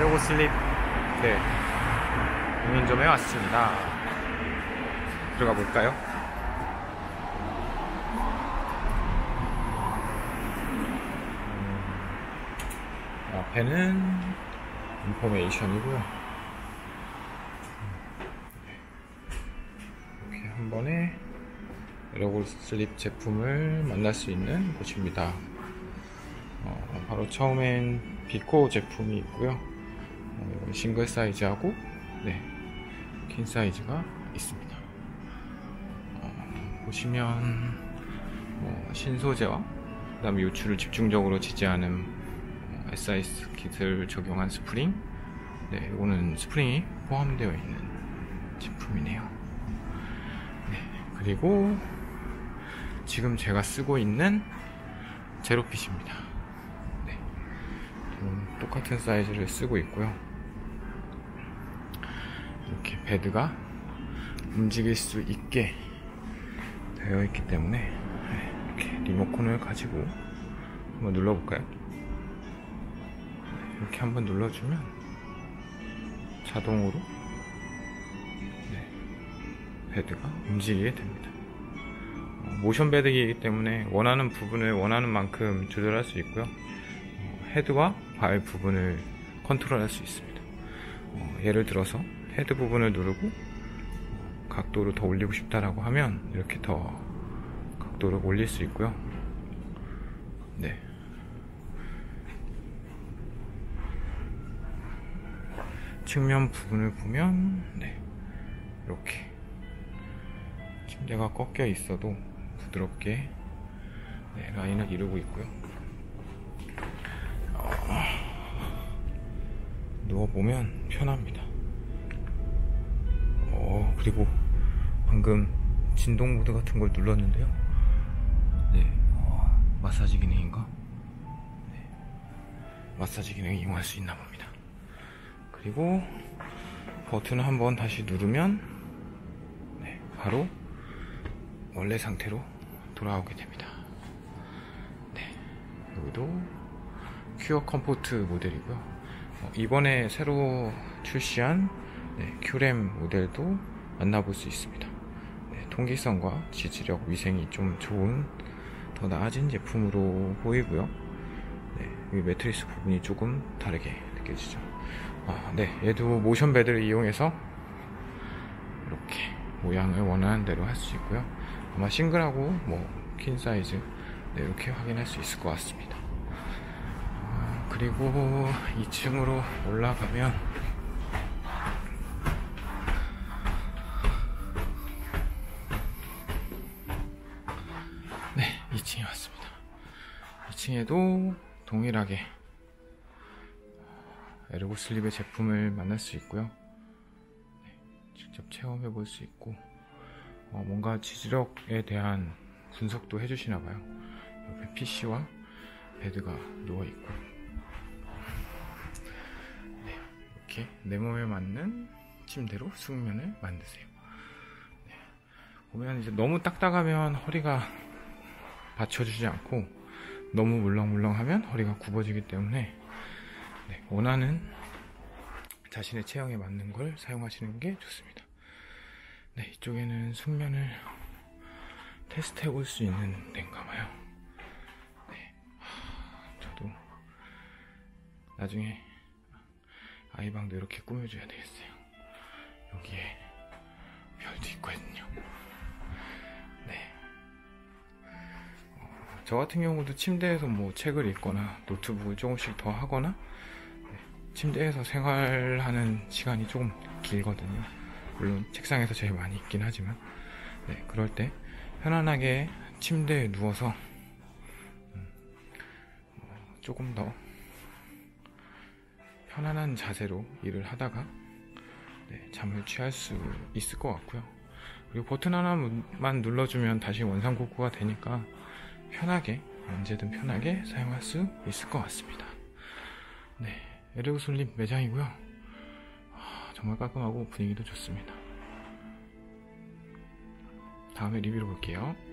에르고 슬립 공인점에 왔습니다. 들어가 볼까요? 앞에는 인포메이션이고요. 이렇게 한 번에 에르고 슬립 제품을 만날 수 있는 곳입니다. 바로 처음엔 비코 제품이 있고요. 싱글 사이즈하고 퀸 사이즈가 있습니다. 보시면 신소재와 그 다음에 요출을 집중적으로 지지하는 SIS 킷을 적용한 스프링, 이거는 스프링이 포함되어 있는 제품이네요. 그리고 지금 제가 쓰고 있는 제로핏입니다. 똑같은 사이즈를 쓰고 있고요. 이렇게 베드가 움직일 수 있게 되어 있기 때문에 이렇게 리모컨을 가지고 한번 눌러볼까요? 이렇게 한번 눌러주면 자동으로 베드가 움직이게 됩니다. 모션 베드이기 때문에 원하는 부분을 원하는 만큼 조절할 수 있고요. 헤드와 발 부분을 컨트롤할 수 있습니다. 예를 들어서 헤드 부분을 누르고 각도를 더 올리고 싶다라고 하면 이렇게 더 각도를 올릴 수 있고요. 측면 부분을 보면 이렇게 침대가 꺾여 있어도 부드럽게 라인을 이루고 있고요. 누워보면 편합니다. 그리고 방금 진동 모드 같은 걸 눌렀는데요. 마사지 기능인가? 마사지 기능 이용할 수 있나 봅니다. 그리고 버튼을 한번 다시 누르면 바로 원래 상태로 돌아오게 됩니다. 여기도 큐어 컴포트 모델이고요. 이번에 새로 출시한 큐램 모델도 만나볼 수 있습니다. 통기성과 지지력, 위생이 좀 좋은 더 나아진 제품으로 보이고요. 여기 매트리스 부분이 조금 다르게 느껴지죠. 얘도 모션 베드를 이용해서 이렇게 모양을 원하는 대로 할 수 있고요. 아마 싱글하고 퀸 사이즈 이렇게 확인할 수 있을 것 같습니다. 그리고 2층으로 올라가면 2층에 왔습니다. 2층에도 동일하게 에르고 슬립의 제품을 만날 수 있고요. 직접 체험해 볼 수 있고 뭔가 지지력에 대한 분석도 해주시나봐요. 옆에 PC와 베드가 누워있고 이렇게 내 몸에 맞는 침대로 숙면을 만드세요. 보면 이제 너무 딱딱하면 허리가 받쳐주지 않고 너무 물렁물렁하면 허리가 굽어지기 때문에 원하는 자신의 체형에 맞는 걸 사용하시는 게 좋습니다. 이쪽에는 숙면을 테스트 해볼 수 있는 데인가봐요. 저도 나중에 아이방도 이렇게 꾸며줘야 되겠어요. 여기에 별도 있거든요. 저 같은 경우도 침대에서 책을 읽거나 노트북을 조금씩 더 하거나 침대에서 생활하는 시간이 조금 길거든요. 물론 책상에서 제일 많이 있긴 하지만 그럴 때 편안하게 침대에 누워서 조금 더 편안한 자세로 일을 하다가 잠을 취할 수 있을 것 같고요. 그리고 버튼 하나만 눌러주면 다시 원상복구가 되니까 편하게 언제든 편하게 사용할 수 있을 것 같습니다. 에르고 슬립 매장이고요. 정말 깔끔하고 분위기도 좋습니다. 다음에 리뷰로 볼게요.